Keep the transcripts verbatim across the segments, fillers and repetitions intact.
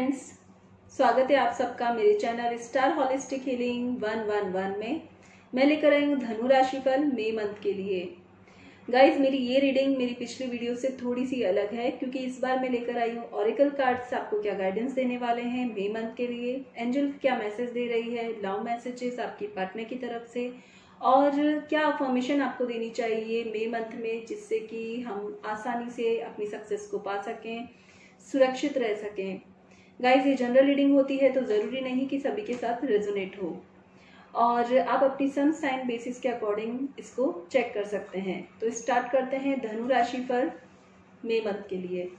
Friends, स्वागत है आप सबका मेरे channel star holistic healing one one one में। मैं लेकर आई हूँ धनु राशिफल मई मंथ के लिए। गाइज, मेरी ये रीडिंग मेरी पिछली वीडियो से थोड़ी सी अलग है क्योंकि इस बार मैं लेकर आई हूँ ऑरिकल कार्ड्स आपको क्या गाइडेंस देने वाले हैं मई मंथ के लिए, एंजल क्या मैसेज दे रही है, लव मैसेजेस आपकी पार्टनर की तरफ से, और क्या अफर्मेशन आपको देनी चाहिए मई मंथ में जिससे कि हम आसानी से अपनी सक्सेस को पा सकें, सुरक्षित रह सकें। गाइस, ये जनरल रीडिंग होती है तो ज़रूरी नहीं कि सभी के साथ रेजोनेट हो, और आप अपनी सन साइन बेसिस के अकॉर्डिंग इसको चेक कर सकते हैं। तो स्टार्ट करते हैं धनु राशि पर मई मंथ के लिए।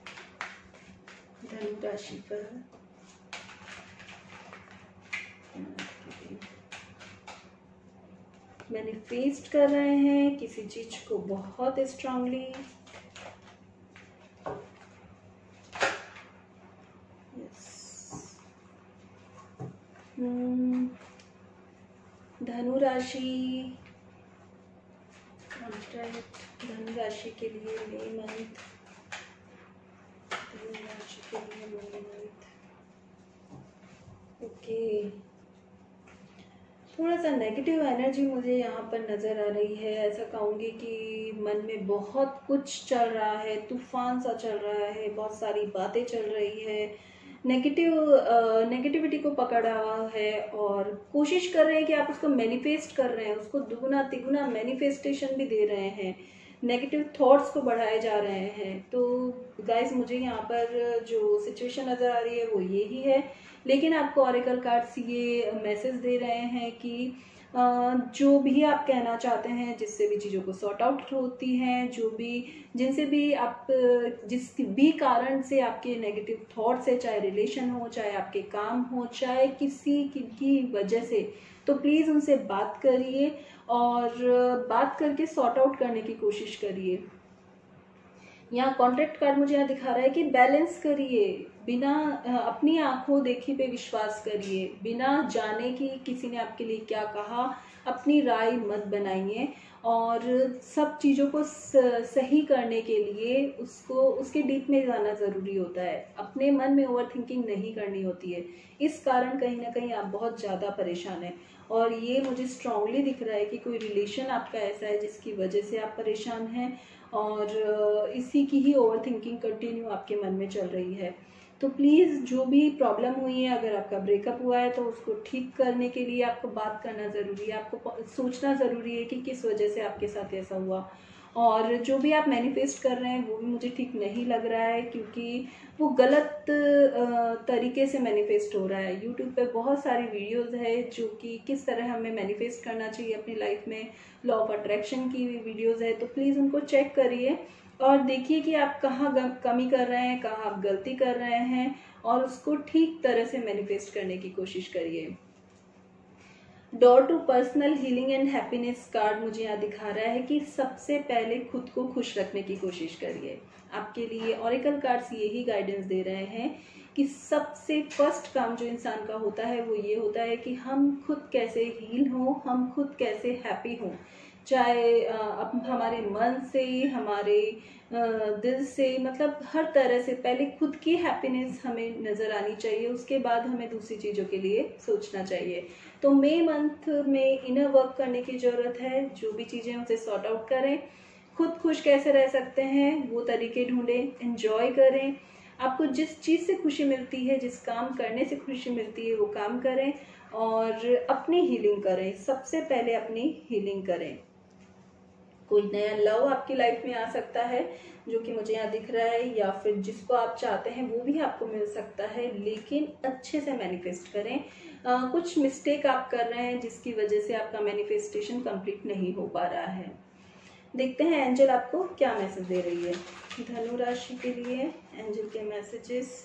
धनु राशि पर मैनिफेस्ट कर रहे हैं किसी चीज को बहुत स्ट्रांगली। धनु राशि धनु राशि के लिए मई मंथ धनु राशि के लिए मई मंथ ओके, थोड़ा सा नेगेटिव एनर्जी मुझे यहाँ पर नज़र आ रही है। ऐसा कहूँगी कि मन में बहुत कुछ चल रहा है, तूफान सा चल रहा है, बहुत सारी बातें चल रही है, नेगेटिव नेगेटिविटी को पकड़ा हुआ है और कोशिश कर रहे हैं कि आप उसको मैनिफेस्ट कर रहे हैं, उसको दुगुना तिगुना मैनिफेस्टेशन भी दे रहे हैं, नेगेटिव थॉट्स को बढ़ाए जा रहे हैं। तो गाइस, मुझे यहाँ पर जो सिचुएशन नज़र आ रही है वो ये ही है, लेकिन आपको ऑरेकल कार्ड्स ये मैसेज दे रहे हैं कि जो भी आप कहना चाहते हैं, जिससे भी चीज़ों को सॉर्ट आउट होती हैं, जो भी जिनसे भी आप जिस भी कारण से आपके नेगेटिव थॉट्स है, चाहे रिलेशन हो, चाहे आपके काम हो, चाहे किसी की भी वजह से, तो प्लीज़ उनसे बात करिए और बात करके सॉर्ट आउट करने की कोशिश करिए। यहाँ कॉन्ट्रैक्ट कार्ड मुझे यहाँ दिखा रहा है कि बैलेंस करिए, बिना अपनी आंखों देखी पे विश्वास करिए, बिना जाने कि किसी ने आपके लिए क्या कहा अपनी राय मत बनाइए, और सब चीज़ों को सही करने के लिए उसको उसके डीप में जाना ज़रूरी होता है। अपने मन में ओवर थिंकिंग नहीं करनी होती है, इस कारण कहीं ना कहीं आप बहुत ज़्यादा परेशान हैं। और ये मुझे स्ट्रांगली दिख रहा है कि कोई रिलेशन आपका ऐसा है जिसकी वजह से आप परेशान हैं, और इसी की ही ओवर थिंकिंग कंटिन्यू आपके मन में चल रही है। तो प्लीज़, जो भी प्रॉब्लम हुई है, अगर आपका ब्रेकअप हुआ है तो उसको ठीक करने के लिए आपको बात करना ज़रूरी है, आपको सोचना ज़रूरी है कि किस वजह से आपके साथ ऐसा हुआ। और जो भी आप मैनिफेस्ट कर रहे हैं वो भी मुझे ठीक नहीं लग रहा है क्योंकि वो गलत तरीके से मैनिफेस्ट हो रहा है। यूट्यूब पे बहुत सारी वीडियोस है जो कि किस तरह हमें मैनिफेस्ट करना चाहिए अपनी लाइफ में, लॉ ऑफ अट्रैक्शन की वीडियोस है, तो प्लीज़ उनको चेक करिए और देखिए कि आप कहाँ कमी कर रहे हैं, कहाँ आप गलती कर रहे हैं, और उसको ठीक तरह से मैनिफेस्ट करने की कोशिश करिए। Door to personal healing and happiness card मुझे यहाँ दिखा रहा है कि सबसे पहले खुद को खुश रखने की कोशिश करिए। आपके लिए ऑरेकल कार्ड्स यही गाइडेंस दे रहे हैं कि सबसे फर्स्ट काम जो इंसान का होता है वो ये होता है कि हम खुद कैसे हील हों, हम खुद कैसे हैप्पी हों, चाहे अब हमारे मन से, हमारे दिल से, मतलब हर तरह से पहले खुद की हैप्पीनेस हमें नज़र आनी चाहिए, उसके बाद हमें दूसरी चीज़ों के लिए सोचना चाहिए। तो मई मंथ में इनर वर्क करने की ज़रूरत है, जो भी चीज़ें उसे सॉर्ट आउट करें, खुद खुश कैसे रह सकते हैं वो तरीके ढूंढें, एंजॉय करें, आपको जिस चीज़ से खुशी मिलती है, जिस काम करने से खुशी मिलती है वो काम करें, और अपनी हीलिंग करें, सबसे पहले अपनी हीलिंग करें। कोई नया लव आपकी लाइफ में आ सकता है जो कि मुझे यहाँ दिख रहा है, या फिर जिसको आप चाहते हैं वो भी आपको मिल सकता है, लेकिन अच्छे से मैनिफेस्ट करें। आ, कुछ मिस्टेक आप कर रहे हैं जिसकी वजह से आपका मैनिफेस्टेशन कंप्लीट नहीं हो पा रहा है। देखते हैं एंजल आपको क्या मैसेज दे रही है धनु राशि के लिए। एंजल के मैसेजेस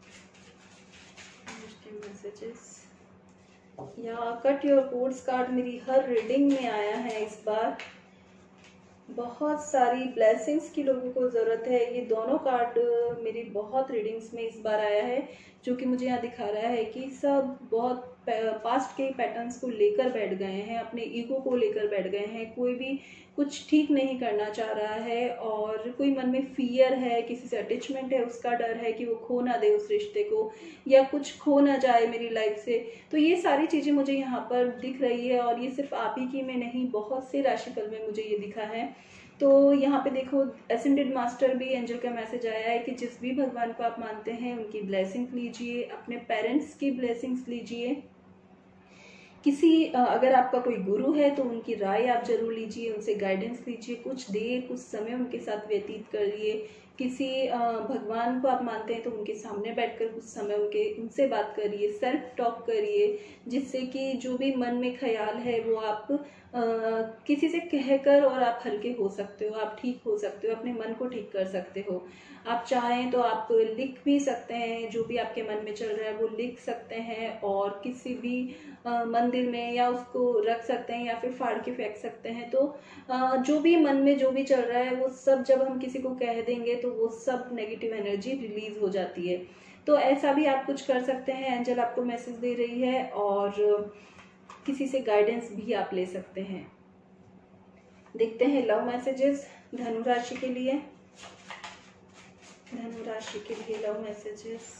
के मैसेजेस या कट योर कोर्स कार्ड मेरी हर रीडिंग में आया है इस बार। बहुत सारी ब्लेसिंग्स की लोगों को ज़रूरत है। ये दोनों कार्ड मेरी बहुत रीडिंग्स में इस बार आया है, जो कि मुझे यहाँ दिखा रहा है कि सब बहुत पास्ट के पैटर्न्स को लेकर बैठ गए हैं, अपने ईगो को लेकर बैठ गए हैं, कोई भी कुछ ठीक नहीं करना चाह रहा है और कोई मन में फियर है, किसी से अटैचमेंट है, उसका डर है कि वो खो ना दे उस रिश्ते को या कुछ खो ना जाए मेरी लाइफ से। तो ये सारी चीज़ें मुझे यहाँ पर दिख रही है और ये सिर्फ आप ही की में नहीं, बहुत से राशिफल में मुझे ये दिखा है। तो यहाँ पे देखो असेंडेड मास्टर भी एंजल का मैसेज आया है कि जिस भी भगवान को आप मानते हैं उनकी ब्लेसिंग्स लीजिए, अपने पेरेंट्स की ब्लेसिंग्स लीजिए। किसी अगर आपका कोई गुरु है तो उनकी राय आप जरूर लीजिए, उनसे गाइडेंस लीजिए, कुछ देर कुछ समय उनके साथ व्यतीत करिए। किसी भगवान को आप मानते हैं तो उनके सामने बैठकर कुछ समय उनके उनसे बात करिए, सेल्फ टॉक करिए, जिससे कि जो भी मन में ख्याल है वो आप आ, किसी से कहकर और आप हल्के हो सकते हो, आप ठीक हो सकते हो, अपने मन को ठीक कर सकते हो। आप चाहें तो आप लिख भी सकते हैं, जो भी आपके मन में चल रहा है वो लिख सकते हैं और किसी भी आ, मंदिर में या उसको रख सकते हैं या फिर फाड़ के फेंक सकते हैं। तो आ, जो भी मन में जो भी चल रहा है वो सब जब हम किसी को कह देंगे तो वो सब नेगेटिव एनर्जी रिलीज हो जाती है। तो ऐसा भी आप कुछ कर सकते हैं, एंजल आपको मैसेज दे रही है और किसी से गाइडेंस भी आप ले सकते हैं। देखते हैं लव मैसेजेस धनु राशि के लिए। धनु राशि के लिए love messages.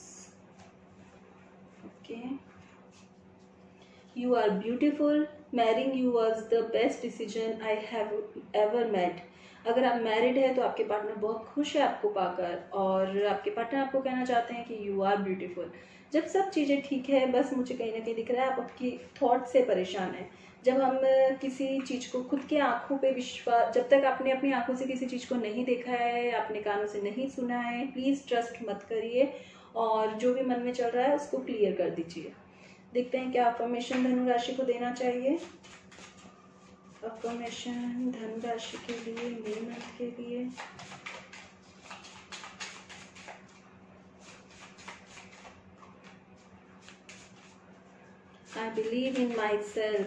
Okay, you are beautiful, marrying you was the best decision I have ever made. अगर आप मैरिड है तो आपके पार्टनर बहुत खुश है आपको पाकर और आपके पार्टनर आपको कहना चाहते हैं कि यू आर ब्यूटीफुल। जब सब चीज़ें ठीक है, बस मुझे कहीं ना कहीं दिख रहा है आप आपकी थॉट से परेशान हैं। जब हम किसी चीज़ को खुद के आंखों पे विश्वास, जब तक आपने अपनी आंखों से किसी चीज़ को नहीं देखा है, अपने कानों से नहीं सुना है, प्लीज़ ट्रस्ट मत करिए और जो भी मन में चल रहा है उसको क्लियर कर दीजिए। देखते हैं क्या अफर्मेशन धनु राशि को देना चाहिए। अफर्मेशन धनु राशि के लिए मई मंथ के लिए। I believe in myself.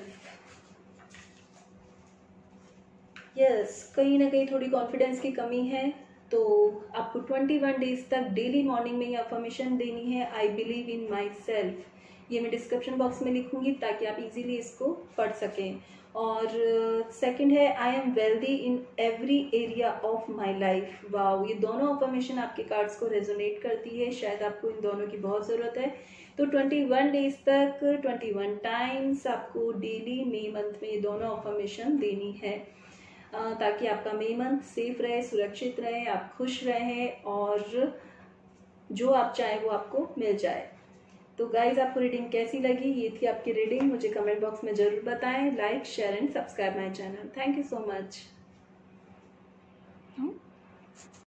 Yes, कहीं ना कहीं थोड़ी कॉन्फिडेंस की कमी है तो आपको इक्कीस डेज तक डेली मॉर्निंग में ये अफर्मेशन देनी है, I believe in my self. ये मैं डिस्क्रिप्शन बॉक्स में लिखूंगी ताकि आप इजीली इसको पढ़ सकें। और सेकंड है I am wealthy in every area of my life. Wow, ये दोनों अफर्मेशन आपके कार्ड्स को रेजोनेट करती है, शायद आपको इन दोनों की बहुत ज़रूरत है। तो इक्कीस डेज तक इक्कीस टाइम्स आपको डेली मई मंथ में ये दोनों अफर्मेशन देनी है ताकि आपका मई मंथ सेफ रहे, सुरक्षित रहे, आप खुश रहें और जो आप चाहें वो आपको मिल जाए। तो गाइज आपको रीडिंग कैसी लगी? ये थी आपकी रीडिंग, मुझे कमेंट बॉक्स में ज़रूर बताएं। Like, share and subscribe my channel. Thank you so much.